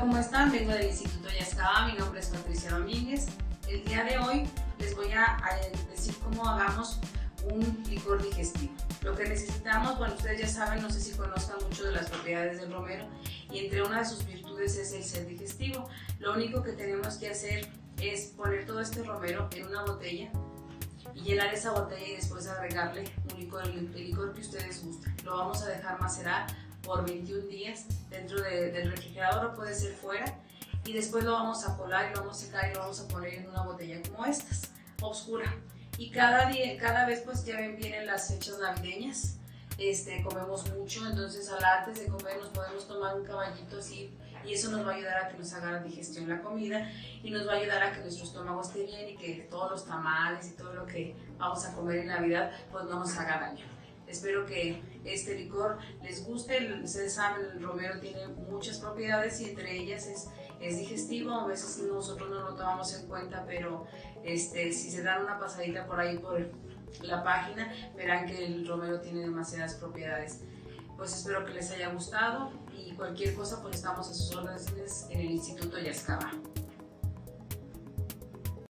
¿cómo están? Vengo del Instituto Yascaba, mi nombre es Patricia Domínguez. El día de hoy les voy a decir cómo hagamos un licor digestivo. Lo que necesitamos, bueno, ustedes ya saben, no sé si conozcan mucho de las propiedades del romero, y entre una de sus virtudes es el ser digestivo. Lo único que tenemos que hacer es poner todo este romero en una botella y llenar esa botella y después agregarle un licor, el licor que ustedes gusten. Lo vamos a dejar macerar por 21 días dentro del refrigerador, o puede ser fuera, y después lo vamos a colar y lo vamos a secar y lo vamos a poner en una botella como estas, oscura. Y cada vez, pues ya ven, vienen las fechas navideñas, comemos mucho, entonces antes de comer nos podemos tomar un caballito así, y eso nos va a ayudar a que nos haga la digestión la comida, y nos va a ayudar a que nuestro estómago esté bien y que todos los tamales y todo lo que vamos a comer en Navidad pues no nos haga daño. Espero que este licor les guste. Ustedes saben, el romero tiene muchas propiedades y entre ellas es digestivo. A veces nosotros no lo tomamos en cuenta, pero si se dan una pasadita por ahí por la página, verán que el romero tiene demasiadas propiedades. Pues espero que les haya gustado, y cualquier cosa pues estamos a sus órdenes en el Instituto Yascaba.